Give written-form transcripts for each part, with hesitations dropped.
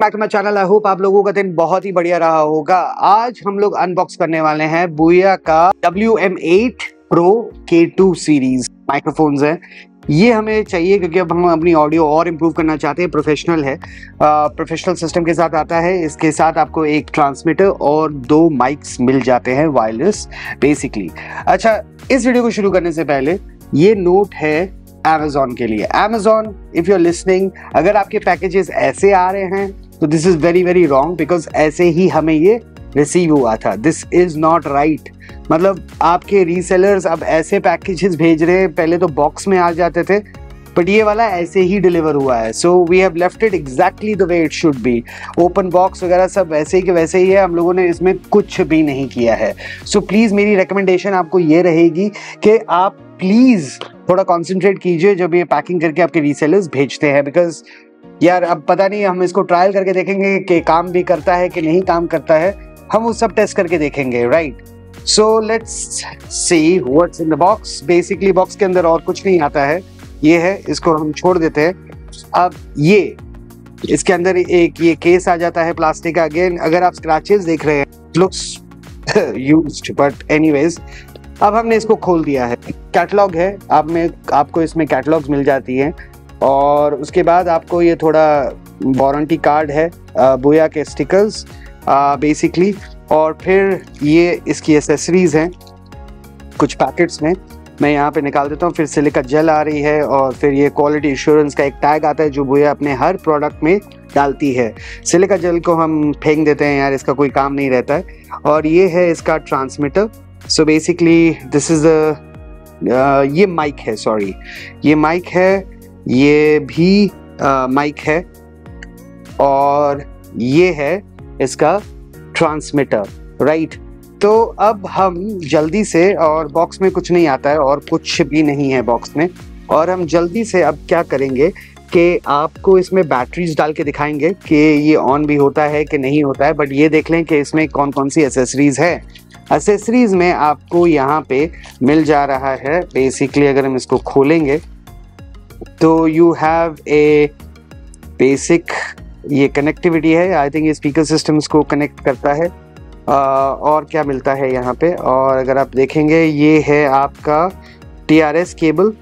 Back to my channel. I hope आप लोगों का दिन बहुत ही बढ़िया रहा होगा। आज हम लोग अनबॉक्स करने वाले हैं बूया का WM8 Pro K2 series microphones है। ये हमें चाहिए क्योंकि अब हम अपनी ऑडियो और इम्प्रूव करना चाहते हैं। प्रोफेशनल है, प्रोफेशनल सिस्टम के साथ आता है। इसके साथ आपको एक ट्रांसमीटर और 2 माइक्स मिल जाते हैं वायरलेस बेसिकली। अच्छा, इस वीडियो को शुरू करने से पहले ये नोट है Amazon के लिए। Amazon, if you are listening, अगर आपके पैकेजेस ऐसे आ रहे हैं तो this is very very wrong, because ऐसे ही हमें ये रिसीव हुआ था। This is not right. मतलब आपके रीसेलर्स अब ऐसे पैकेजेस भेज रहे हैं, पहले तो बॉक्स में आ जाते थे, बट ये वाला ऐसे ही डिलीवर हुआ है। So we have left it exactly the way it should be. Open box वगैरह सब वैसे ही के वैसे ही है, हम लोगों ने इसमें कुछ भी नहीं किया है। सो प्लीज़ मेरी रिकमेंडेशन आपको ये रहेगी कि आप प्लीज़ थोड़ा कॉन्सेंट्रेट कीजिए जब ये पैकिंग करके आपके रीसेलर्स भेजते हैं, बिकॉज यार अब पता नहीं, हम इसको ट्रायल करके देखेंगे कि काम भी करता है कि नहीं काम करता है। हम वो सब टेस्ट करके देखेंगे, right? So let's see what's in the box. Basically box के अंदर और कुछ नहीं आता है, ये है, इसको हम छोड़ देते हैं। अब ये इसके अंदर एक ये केस आ जाता है प्लास्टिक का। अगेन अगर आप स्क्रैचेस देख रहे हैं, लुक्स यूज्ड, बट एनीवेज अब हमने इसको खोल दिया है। कैटलॉग है, आपको इसमें कैटलॉग्स मिल जाती हैं, और उसके बाद आपको ये थोड़ा वारंटी कार्ड है, बूया के स्टिकर्स बेसिकली, और फिर ये इसकी एसेसरीज हैं कुछ पैकेट्स में। मैं यहाँ पे निकाल देता हूँ। फिर सिलिका जेल आ रही है, और फिर ये क्वालिटी इंश्योरेंस का एक टैग आता है जो बूया अपने हर प्रोडक्ट में डालती है। सिलिका जेल को हम फेंक देते हैं यार, इसका कोई काम नहीं रहता है। और ये है इसका transmitter. So basically this is ये माइक है, सॉरी ये माइक है, ये भी माइक है, और ये है इसका ट्रांसमीटर, राइट? तो अब हम जल्दी से, और बॉक्स में कुछ नहीं आता है और कुछ भी नहीं है बॉक्स में, और हम जल्दी से अब क्या करेंगे कि आपको इसमें बैटरीज डाल के दिखाएंगे कि ये ऑन भी होता है कि नहीं होता है। बट ये देख लें कि इसमें कौन कौन सी एसेसरीज है। एसेसरीज में आपको यहाँ पे मिल जा रहा है बेसिकली, अगर हम इसको खोलेंगे तो यू हैव ए बेसिक, ये कनेक्टिविटी है। आई थिंक ये स्पीकर सिस्टम्स को कनेक्ट करता है। और क्या मिलता है यहाँ पे, और अगर आप देखेंगे ये है आपका TRS केबल।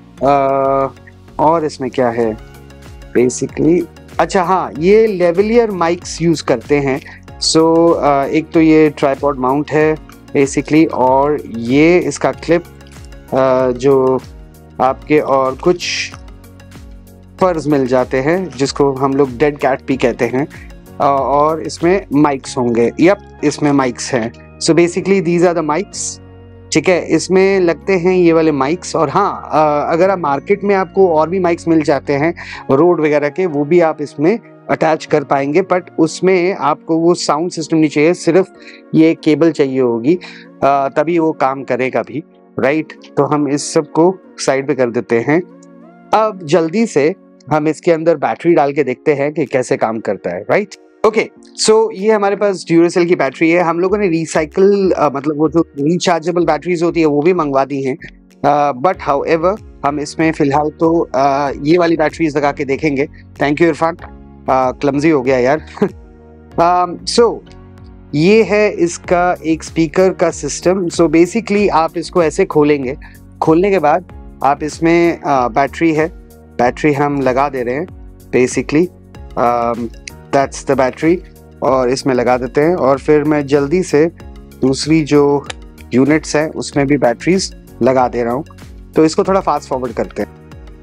और इसमें क्या है बेसिकली, अच्छा हाँ, ये लेवलियर माइक्स यूज़ करते हैं। सो एक तो ये ट्राइपॉड माउंट है बेसिकली, और ये इसका क्लिप जो आपके, और कुछ फर्स मिल जाते हैं जिसको हम लोग डेड कैट भी कहते हैं, और इसमें माइक्स होंगे। यप, इसमें माइक्स हैं। So basically these are the mics, ठीक है? इसमें लगते हैं ये वाले माइक्स। और हाँ, अगर आप मार्केट में आपको और भी माइक्स मिल जाते हैं रोड वगैरह के, वो भी आप इसमें अटैच कर पाएंगे, बट उसमें आपको वो साउंड सिस्टम नहीं चाहिए, सिर्फ ये केबल चाहिए होगी, तभी वो काम करेगा भी, राइट? तो हम इस सब को साइड पे कर देते हैं। अब जल्दी से हम इसके अंदर बैटरी डाल के देखते हैं कि कैसे काम करता है, राइट? ओके, सो ये हमारे पास ड्यूरासेल की बैटरी है। हम लोगों ने रिसाइकल मतलब वो जो रिचार्जेबल बैटरीज होती है वो भी मंगवा दी हैं, बट हाउएवर हम इसमें फिलहाल तो ये वाली बैटरीज लगा के देखेंगे। थैंक यू इरफान, क्लमजी हो गया यार। सो ये है इसका एक स्पीकर का सिस्टम। सो बेसिकली आप इसको ऐसे खोलेंगे, खोलने के बाद आप इसमें बैटरी है, बैटरी हम लगा दे रहे हैं बेसिकली, दैट्स द बैटरी, और इसमें लगा देते हैं। और फिर मैं जल्दी से दूसरी जो यूनिट्स हैं उसमें भी बैटरीज लगा दे रहा हूँ। तो इसको थोड़ा फास्ट फॉरवर्ड करते हैं।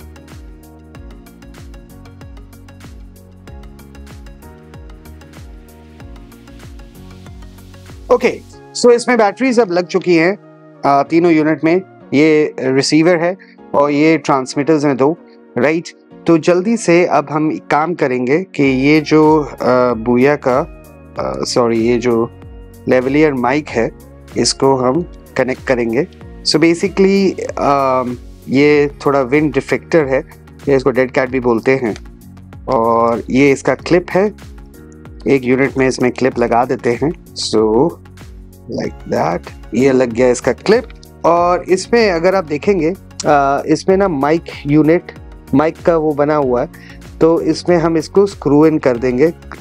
ओके, सो इसमें बैटरीज अब लग चुकी हैं तीनों यूनिट में। ये रिसीवर है और ये ट्रांसमीटर्स हैं 2, राइट? तो जल्दी से अब हम काम करेंगे कि ये जो बूया का ये जो लेवलियर माइक है, इसको हम कनेक्ट करेंगे। सो बेसिकली ये थोड़ा विंड डिफेक्टर है, ये इसको डेड कैट भी बोलते हैं, और ये इसका क्लिप है। एक यूनिट में इसमें क्लिप लगा देते हैं। सो लाइक दैट, ये लग गया इसका क्लिप। और इसमें अगर आप देखेंगे इसमें ना माइक यूनिट, माइक का वो बना हुआ है, तो इसमें हम इसको स्क्रू इन कर देंगे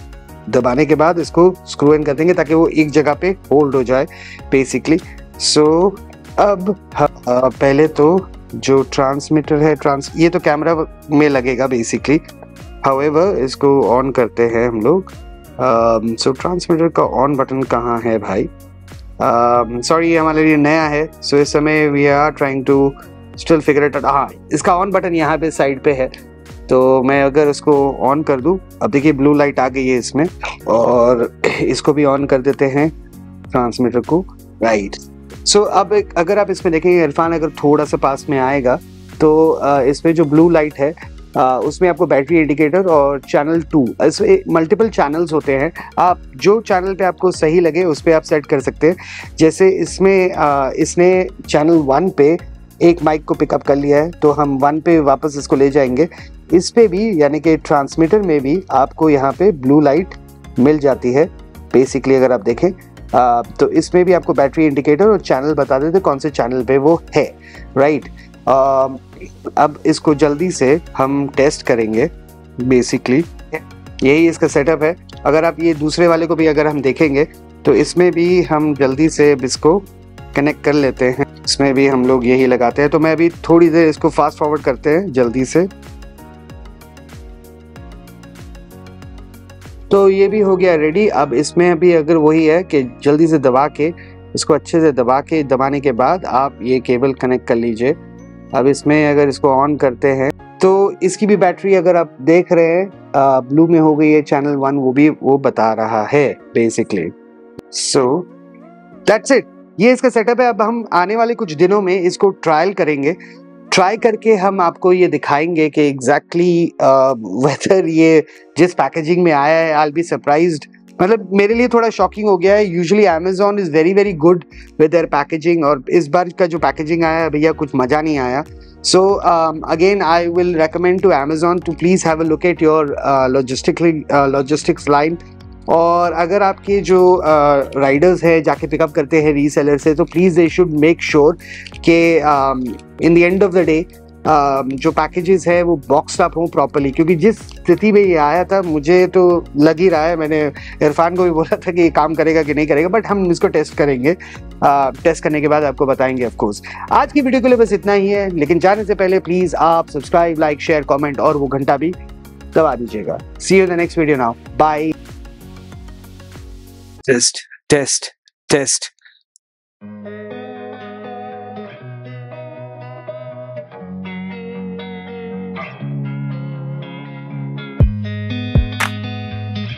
दबाने के बाद इसको स्क्रू इन कर देंगे ताकि वो एक जगह पे होल्ड हो जाए बेसिकली। सो अब पहले तो जो ट्रांसमीटर है ये तो कैमरा में लगेगा बेसिकली। हाउएवर इसको ऑन करते हैं हम लोग। सो ट्रांसमीटर का ऑन बटन कहाँ है भाई? सॉरी, ये हमारे लिए नया है। सो इस समय we are trying to still figure it out. हाँ, इसका ऑन बटन यहाँ पे साइड पे है, तो मैं अगर इसको ऑन कर दूं, अब देखिए ब्लू लाइट आ गई है इसमें, और इसको भी ऑन कर देते हैं ट्रांसमीटर को, राइट। सो अब अगर आप इसमें देखेंगे, इरफान अगर थोड़ा सा पास में आएगा तो इसमें जो ब्लू लाइट है उसमें आपको बैटरी इंडिकेटर और चैनल 2, इसमें मल्टीपल चैनल्स होते हैं। आप जो चैनल पे आपको सही लगे उस पर आप सेट कर सकते हैं। जैसे इसमें इसने चैनल 1 पे एक माइक को पिकअप कर लिया है, तो हम 1 पे वापस इसको ले जाएंगे। इस पे भी यानी कि ट्रांसमीटर में भी आपको यहाँ पे ब्लू लाइट मिल जाती है बेसिकली। अगर आप देखें तो इसमें भी आपको बैटरी इंडिकेटर और चैनल बता देते कौन से चैनल पे वो है, राइट। अब इसको जल्दी से हम टेस्ट करेंगे बेसिकली, यही इसका सेटअप है। अगर आप ये दूसरे वाले को भी अगर हम देखेंगे तो इसमें भी हम जल्दी से इसको कनेक्ट कर लेते हैं। इसमें भी हम लोग यही लगाते हैं, तो मैं अभी थोड़ी देर इसको फास्ट फॉरवर्ड करते हैं जल्दी से। तो ये भी हो गया रेडी। अब इसमें अभी अगर वही है कि जल्दी से दबा के इसको अच्छे से दबाने के बाद आप ये केबल कनेक्ट कर लीजिए। अब इसमें अगर इसको ऑन करते हैं तो इसकी भी बैटरी अगर आप देख रहे हैं ब्लू में हो गई है, चैनल 1 वो बता रहा है बेसिकली। सो दैट्स इट, ये इसका सेटअप है। अब हम आने वाले कुछ दिनों में इसको ट्रायल करेंगे। ट्राई करके हम आपको ये दिखाएंगे कि एग्जैक्टली वेदर ये जिस पैकेजिंग में आया है, आई बी सरप्राइज्ड। मतलब मेरे लिए थोड़ा शॉकिंग हो गया है। Usually Amazon is very very good with their packaging, और इस बार का जो पैकेजिंग आया है भैया कुछ मजा नहीं आया। So again I will recommend to Amazon to please have a look at your logistics line. और अगर आपके जो राइडर्स हैं जाके पिकअप करते हैं रीसेलर से, तो please they should make sure कि in the end of the day जो पैकेजेस है वो बॉक्स्ड अप हों प्रॉपर्ली, क्योंकि जिस स्थिति में ये आया था मुझे तो लग ही रहा है, मैंने इरफान को भी बोला था कि ये काम करेगा कि नहीं करेगा, बट हम इसको टेस्ट करेंगे। टेस्ट करने के बाद आपको बताएंगे ऑफ कोर्स। आज की वीडियो के लिए बस इतना ही है, लेकिन जाने से पहले प्लीज़ आप सब्सक्राइब, लाइक, शेयर, कॉमेंट और वो घंटा भी दबा दीजिएगा। See you in the next video now, bye. Test test test.